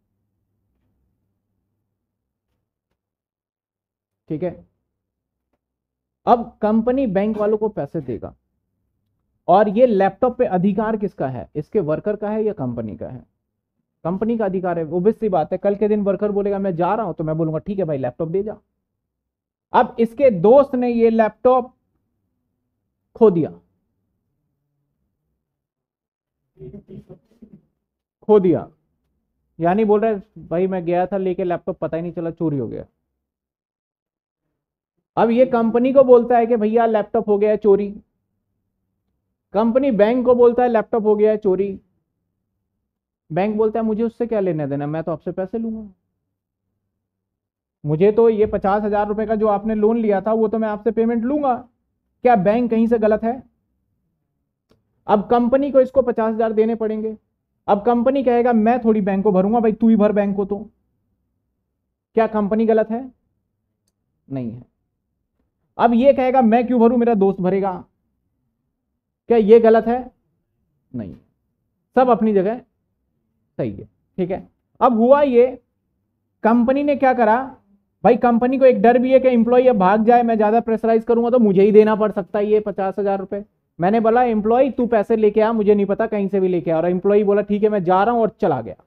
ठीक है, अब कंपनी बैंक वालों को पैसे देगा, और ये लैपटॉप पे अधिकार किसका है? इसके वर्कर का है या कंपनी का है? कंपनी का अधिकार है। ऑब्वियस सी बात है, कल के दिन वर्कर बोलेगा मैं जा रहा हूं, तो मैं बोलूंगा ठीक है भाई लैपटॉप दे जा। अब इसके दोस्त ने ये लैपटॉप खो दिया, खो दिया, यानी बोल रहा है भाई मैं गया था लेके लैपटॉप, पता ही नहीं चला, चोरी हो गया। अब ये कंपनी को बोलता है कि भैया लैपटॉप हो गया है चोरी। कंपनी बैंक को बोलता है लैपटॉप हो गया है चोरी। बैंक बोलता है मुझे उससे क्या लेना देना, मैं तो आपसे पैसे लूंगा, मुझे तो ये 50,000 रुपए का जो आपने लोन लिया था वो तो मैं आपसे पेमेंट लूंगा। क्या बैंक कहीं से गलत है? अब कंपनी को इसको 50,000 देने पड़ेंगे। अब कंपनी कहेगा मैं थोड़ी बैंक को भरूंगा, भाई तू ही भर बैंक को। तो क्या कंपनी गलत है? नहीं है। अब ये कहेगा मैं क्यों भरूं, मेरा दोस्त भरेगा, क्या ये गलत है? नहीं, सब अपनी जगह सही है। ठीक है, अब हुआ ये, कंपनी ने क्या करा भाई, कंपनी को एक डर भी है कि एम्प्लॉय अब भाग जाए, मैं ज्यादा प्रेशराइज करूंगा तो मुझे ही देना पड़ सकता है ये 50,000 रुपए। मैंने बोला एम्प्लॉय तू पैसे लेके आ, मुझे नहीं पता कहीं से भी लेके आ, और एम्प्लॉय बोला ठीक है मैं जा रहा हूं, और चला गया।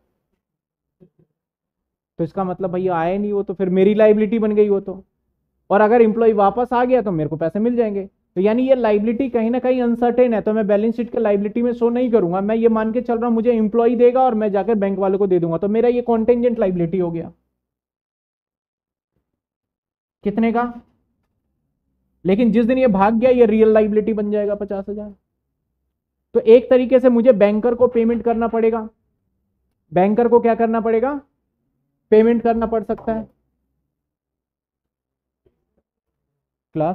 तो इसका मतलब भैया आए नहीं वो, तो फिर मेरी लाइबिलिटी बन गई वो तो। और अगर एम्प्लॉय वापस आ गया तो मेरे को पैसे मिल जाएंगे। तो यानी ये लाइबिलिटी कहीं ना कहीं अनसर्टेन है, तो मैं बैलेंस शीट के लाइबिलिटी में शो नहीं करूंगा। मैं ये मान के चल रहा हूं मुझे एम्प्लॉय देगा और मैं जाकर बैंक वालों को दे दूंगा, तो मेरा ये कॉन्टेंजेंट लाइबिलिटी हो गया। कितने का? लेकिन जिस दिन ये भाग गया ये रियल लाइबिलिटी बन जाएगा 50,000। तो एक तरीके से मुझे बैंकर को पेमेंट करना पड़ेगा, बैंकर को क्या करना पड़ेगा? पेमेंट करना पड़ सकता है। क्लास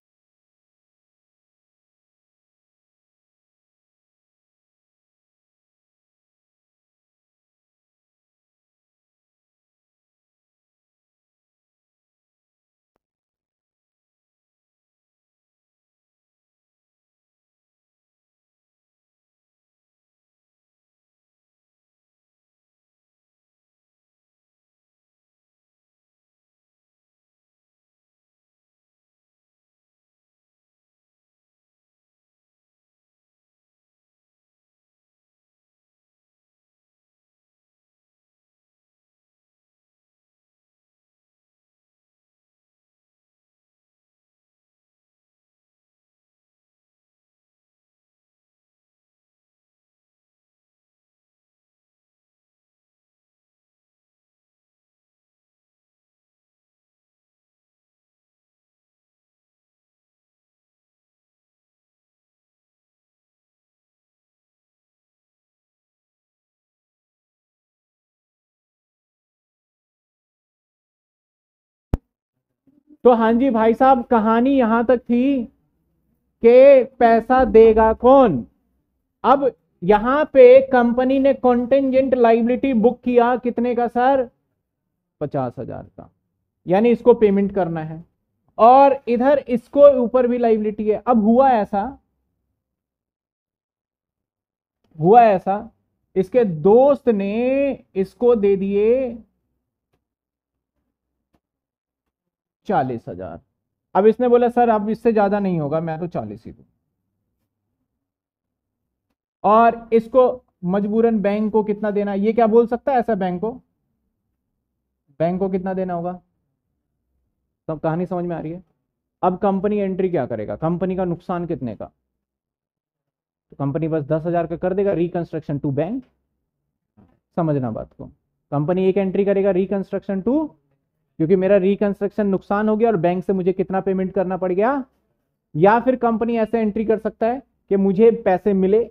तो हाँ जी भाई साहब, कहानी यहां तक थी कि पैसा देगा कौन। अब यहां पे कंपनी ने कॉन्टेंजेंट लाइबिलिटी बुक किया, कितने का सर? 50,000 का, यानी इसको पेमेंट करना है। और इधर इसको ऊपर भी लाइबिलिटी है। अब हुआ ऐसा, इसके दोस्त ने इसको दे दिए 40,000। अब इसने बोला सर अब इससे ज्यादा नहीं होगा, मैं तो 40 ही दूं। और इसको मजबूरन बैंक को कितना देना, ये क्या बोल सकता है ऐसा बैंक को कितना देना होगा? सब कहानी समझ में आ रही है? अब कंपनी एंट्री क्या करेगा, कंपनी का नुकसान कितने का, तो कंपनी बस 10,000 का कर देगा रिकंस्ट्रक्शन टू बैंक। समझना बात को, कंपनी एक एंट्री करेगा रिकंस्ट्रक्शन टू, क्योंकि मेरा रिकंस्ट्रक्शन नुकसान हो गया और बैंक से मुझे कितना पेमेंट करना पड़ गया। या फिर कंपनी ऐसे एंट्री कर सकता है कि मुझे पैसे मिले,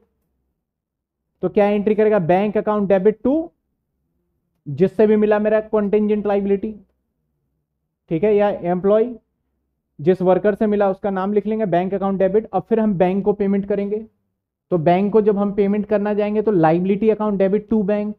तो क्या एंट्री करेगा, बैंक अकाउंट डेबिट टू जिससे भी मिला मेरा कॉन्टेंजेंट लाइबिलिटी, ठीक है, या एम्प्लॉय जिस वर्कर से मिला उसका नाम लिख लेंगे, बैंक अकाउंट डेबिट। अब फिर हम बैंक को पेमेंट करेंगे, तो बैंक को जब हम पेमेंट करना जाएंगे तो liability account debit to bank,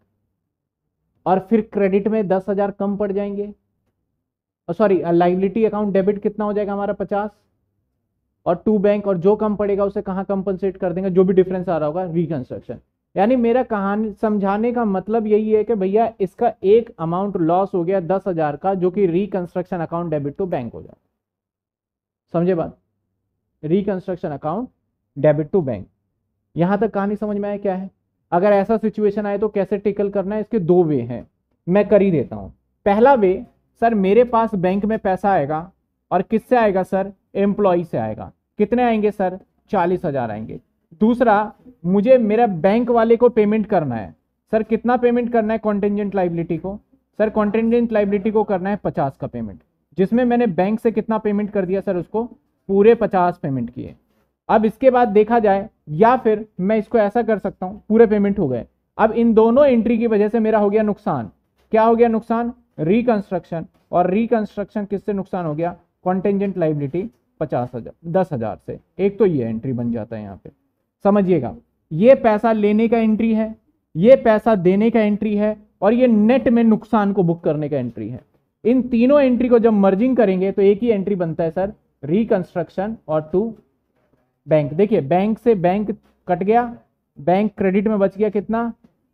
और फिर क्रेडिट में 10,000 कम पड़ जाएंगे, सॉरी लाइबिलिटी अकाउंट डेबिट कितना हो जाएगा हमारा 50 और टू बैंक, और जो कम पड़ेगा उसे कहां कंपनसेट कर देंगे, जो भी डिफरेंस आ रहा होगा रिकंस्ट्रक्शन। यानी मेरा कहानी समझाने का मतलब यही है कि भैया इसका एक अमाउंट लॉस हो गया 10,000 का, जो कि reconstruction account debit to bank हो जाए। समझे बात, reconstruction account debit to bank. यहां तक कहानी समझ में आया क्या है? अगर ऐसा सिचुएशन आए तो कैसे टेकल करना है, इसके दो वे हैं, मैं कर ही देता हूं। पहला वे, सर मेरे पास बैंक में पैसा आएगा, और किससे आएगा सर, एम्प्लॉय से आएगा। कितने आएंगे सर, 40,000 आएंगे। दूसरा, मुझे मेरा बैंक वाले को पेमेंट करना है, सर कितना पेमेंट करना है कॉन्टेंजेंट लाइबिलिटी को, सर कॉन्टेंजेंट लाइबिलिटी को करना है 50 का पेमेंट, जिसमें मैंने बैंक से कितना पेमेंट कर दिया सर, उसको पूरे 50 पेमेंट किए। अब इसके बाद देखा जाए, या फिर मैं इसको ऐसा कर सकता हूं, पूरे पेमेंट हो गए, अब इन दोनों एंट्री की वजह से मेरा हो गया नुकसान। क्या हो गया नुकसान, रिकंस्ट्रक्शन, और रिकंस्ट्रक्शन किससे नुकसान हो गया, कॉन्टेंजेंट लाइबिलिटी 50,000 10,000 से। एक तो ये एंट्री बन जाता है यहां पे, समझिएगा, ये पैसा लेने का एंट्री है, ये पैसा देने का एंट्री है, और ये नेट में नुकसान को बुक करने का एंट्री है। इन तीनों एंट्री को जब मर्जिंग करेंगे तो एक ही एंट्री बनता है सर, रिकंस्ट्रक्शन और टू बैंक। देखिए बैंक से बैंक कट गया, बैंक क्रेडिट में बच गया कितना,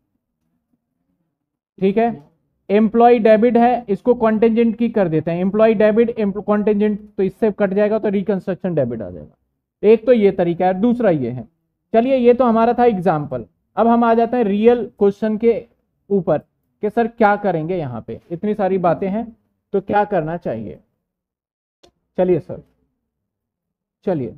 ठीक है। एम्प्लॉय डेबिट है, इसको कॉन्टेंजेंट की कर देते हैं, एम्प्लॉय डेबिट कॉन्टेंजेंट, तो इससे कट जाएगा तो रिकंस्ट्रक्शन डेबिट आ जाएगा। एक तो ये तरीका है, दूसरा ये है। चलिए ये तो हमारा था एग्जाम्पल। अब हम आ जाते हैं रियल क्वेश्चन के ऊपर कि सर क्या करेंगे, यहां पे इतनी सारी बातें हैं तो क्या करना चाहिए। चलिए सर, चलिए,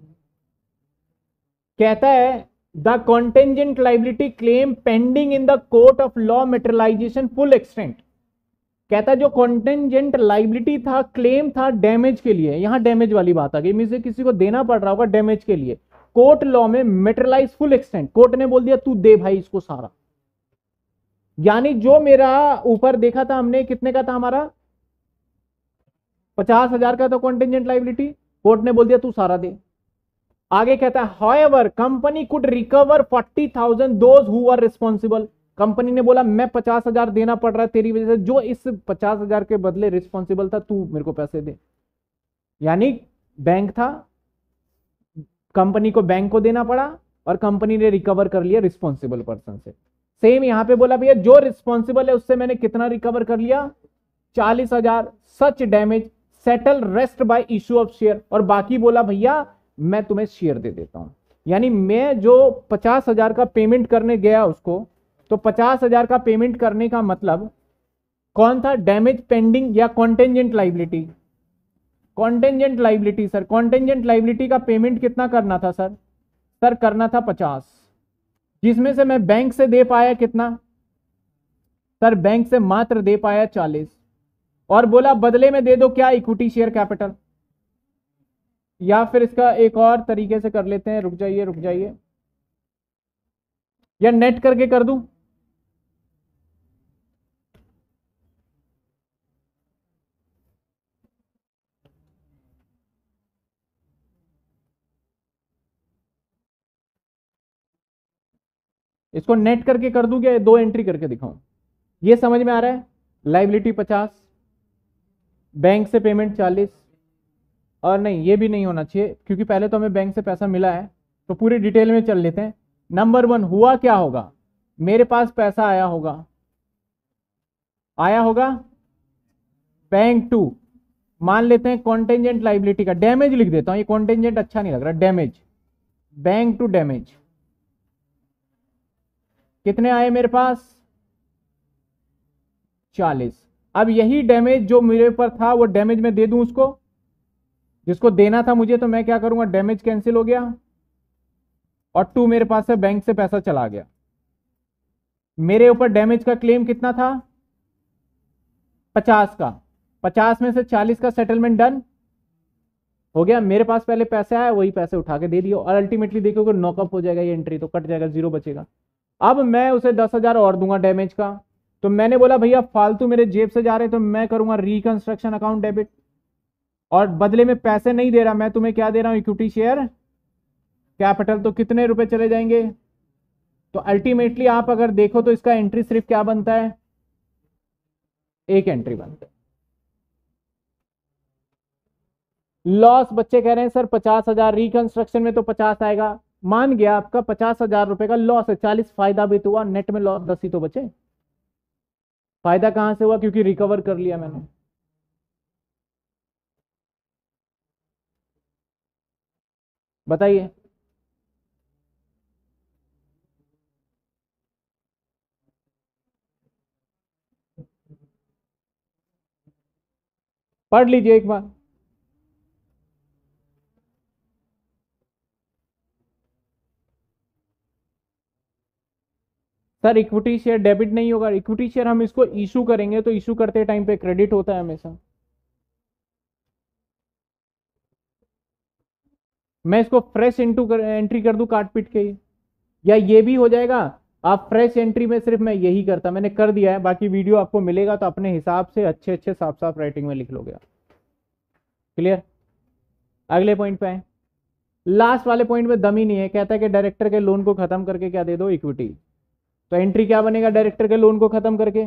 कहता है the contingent liability claim pending in the court of law materialisation full extent. कहता है जो कॉन्टेंजेंट लाइबिलिटी था, क्लेम था डैमेज के लिए, यहां डैमेज वाली बात आ गई, मीन से किसी को देना पड़ रहा होगा डैमेज के लिए, कोर्ट लॉ में मेटेरियलाइज फुल एक्सटेंट, कोर्ट ने बोल दिया तू दे भाई इसको सारा। यानी जो मेरा ऊपर देखा था हमने, कितने का था हमारा, 50,000 का था कॉन्टेंजेंट लाइबिलिटी, कोर्ट ने बोल दिया तू सारा दे। आगे कहता है however company could recover 40,000 those who are responsible. Company ने बोला मैं 50,000 देना पड़ रहा है तेरी वजह से, जो इस 50,000 के बदले रिस्पॉन्सिबल था तू मेरे को पैसे दे। यानी बैंक था, कंपनी को बैंक को देना पड़ा, और कंपनी ने रिकवर कर लिया रिस्पॉन्सिबल पर्सन से। सेम यहां पे बोला भैया जो रिस्पॉन्सिबल है उससे मैंने कितना रिकवर कर लिया, 40,000, such damage settle rest by issue of share, और बाकी बोला भैया मैं तुम्हें शेयर दे देता हूं। यानी मैं जो 50,000 का पेमेंट करने गया उसको, तो 50,000 का पेमेंट करने का मतलब कौन था, डैमेज पेंडिंग या contingent liability, contingent liability. Sir contingent liability का पेमेंट कितना करना था सर, सर करना था 50, जिसमें से मैं बैंक से दे पाया कितना, सर बैंक से मात्र दे पाया 40, और बोला बदले में दे दो क्या, इक्विटी शेयर कैपिटल। या फिर इसका एक और तरीके से कर लेते हैं, रुक जाइए, या नेट करके कर दूं, इसको नेट करके कर दूं क्या, दो एंट्री करके दिखाऊं, ये समझ में आ रहा है। लाइबिलिटी 50, बैंक से पेमेंट 40, और नहीं ये भी नहीं होना चाहिए क्योंकि पहले तो हमें बैंक से पैसा मिला है, तो पूरी डिटेल में चल लेते हैं। नंबर 1 हुआ क्या होगा, मेरे पास पैसा आया होगा बैंक टू, मान लेते हैं कॉन्टेंजेंट लाइबिलिटी का डैमेज लिख देता हूं, ये कॉन्टेंजेंट अच्छा नहीं लग रहा, डैमेज, बैंक टू डैमेज कितने आए मेरे पास 40। अब यही डैमेज जो मेरे पर था वो डैमेज मैं दे दूं उसको, जिसको देना था मुझे, तो मैं क्या करूंगा, डैमेज कैंसिल हो गया और टू मेरे पास से बैंक से पैसा चला गया। मेरे ऊपर डैमेज का क्लेम कितना था 50 का, 50 में से 40 का सेटलमेंट डन हो गया, मेरे पास पहले पैसे आया वही पैसे उठा के दे दिए और अल्टीमेटली देखोगे नॉकअप हो जाएगा ये एंट्री, तो कट जाएगा, जीरो बचेगा। अब मैं उसे 10,000 और दूंगा डैमेज का, तो मैंने बोला भैया फालतू मेरे जेब से जा रहे, तो मैं करूंगा रिकंस्ट्रक्शन अकाउंट डेबिट, और बदले में पैसे नहीं दे रहा, मैं तुम्हें क्या दे रहा हूं, इक्विटी शेयर कैपिटल, तो कितने रुपए चले जाएंगे। तो अल्टीमेटली आप अगर देखो तो इसका एंट्री सिर्फ क्या बनता है, एक एंट्री बनता है। लॉस बच्चे कह रहे हैं सर 50,000 रिकंस्ट्रक्शन में तो 50 आएगा, मान गया आपका 50,000 रुपए का लॉस है, 40 फायदा भी तो हुआ, नेट में लॉस 10 ही तो बचे। फायदा कहां से हुआ, क्योंकि रिकवर कर लिया मैंने। बताइए पढ़ लीजिए एक बार। सर इक्विटी शेयर डेबिट नहीं होगा, इक्विटी शेयर हम इसको इशू करेंगे तो इशू करते टाइम पे क्रेडिट होता है हमेशा। मैं इसको फ्रेश एंट्री कर दूं काट पीट के, या ये भी हो जाएगा। आप फ्रेश एंट्री में सिर्फ मैं यही करता, मैंने कर दिया है, बाकी वीडियो आपको मिलेगा तो अपने हिसाब से अच्छे अच्छे साफ साफ राइटिंग में लिख लोगे आप। क्लियर। अगले पॉइंट पे आए, लास्ट वाले पॉइंट में दम ही नहीं है, कहता है कि डायरेक्टर के लोन को खत्म करके क्या दे दो, इक्विटी। तो एंट्री क्या बनेगा डायरेक्टर के लोन को खत्म करके,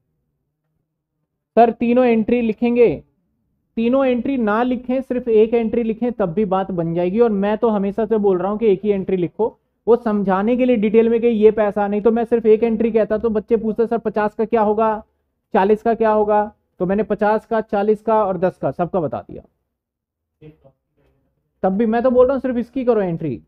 सर तीनों एंट्री लिखेंगे, तीनों एंट्री ना लिखें, सिर्फ एक एंट्री लिखें तब भी बात बन जाएगी। और मैं तो हमेशा से बोल रहा हूं कि एक ही एंट्री लिखो, वो समझाने के लिए डिटेल में कि ये पैसा, नहीं तो मैं सिर्फ एक एंट्री कहता तो बच्चे पूछते सर 50 का क्या होगा, 40 का क्या होगा, तो मैंने 50 का, 40 का और 10 का सबका बता दिया। तब भी मैं तो बोल रहा हूं सिर्फ इसकी करो एंट्री।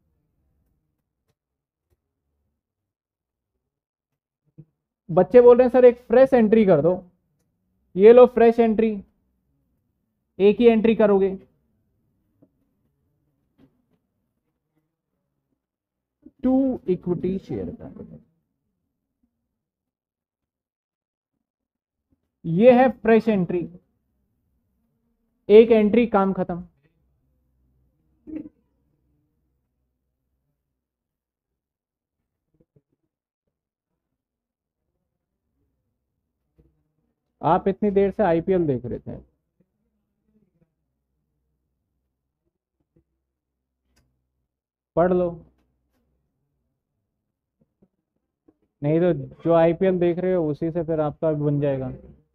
बच्चे बोल रहे हैं सर एक फ्रेश एंट्री कर दो, ये लो फ्रेश एंट्री, एक ही एंट्री करोगे। टू इक्विटी शेयर कैपिटल, ये है फ्रेश एंट्री, एक एंट्री काम खत्म। आप इतनी देर से आईपीएल देख रहे थे, पढ़ लो, नहीं तो जो आईपीएल देख रहे हो उसी से फिर आपका बन जाएगा।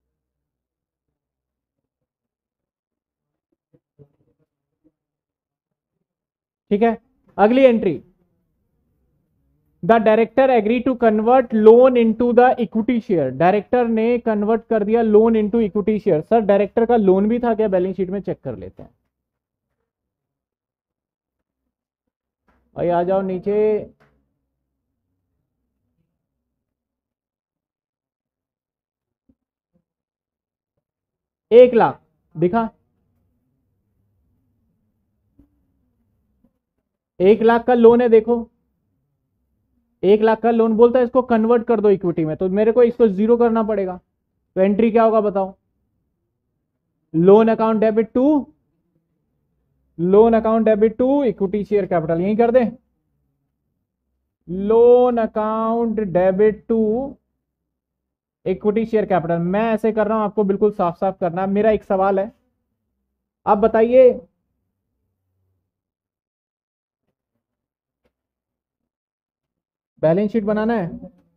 ठीक है, अगली entry, the director agree to convert loan into the equity share, director ने कन्वर्ट कर दिया loan into equity share. Sir director का लोन भी था क्या, बैलेंस शीट में चेक कर लेते हैं। भाई आ जाओ नीचे, 1 लाख दिखा, 1 लाख का लोन है देखो, 1 लाख का लोन बोलता है इसको कन्वर्ट कर दो इक्विटी में, तो मेरे को इसको जीरो करना पड़ेगा। तो एंट्री क्या होगा बताओ, loan account debit to, loan account debit to equity share capital, यही कर दे, loan account debit to equity share capital. मैं ऐसे कर रहा हूं, आपको बिल्कुल साफ साफ करना है। मेरा एक सवाल है, आप बताइए, बैलेंस शीट बनाना है,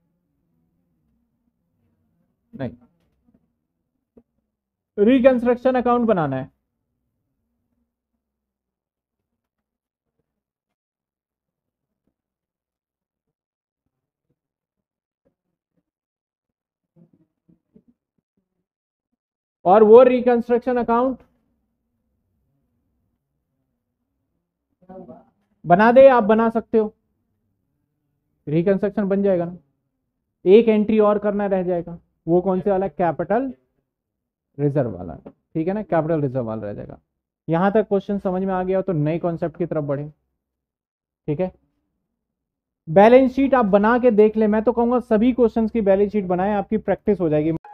नहीं, रिकंस्ट्रक्शन अकाउंट बनाना है। और वो रिकंस्ट्रक्शन अकाउंट बना दे, आप बना सकते हो, रिकंस्ट्रक्शन बन जाएगा ना। एक एंट्री और करना रह जाएगा, वो कौन से वाला, कैपिटल रिजर्व वाला, ठीक है ना, कैपिटल रिजर्व वाला रह जाएगा। यहां तक क्वेश्चन समझ में आ गया हो तो नए कॉन्सेप्ट की तरफ बढ़े, ठीक है। बैलेंस शीट आप बना के देख ले, मैं तो कहूंगा सभी क्वेश्चंस की बैलेंस शीट बनाएं, आपकी प्रैक्टिस हो जाएगी।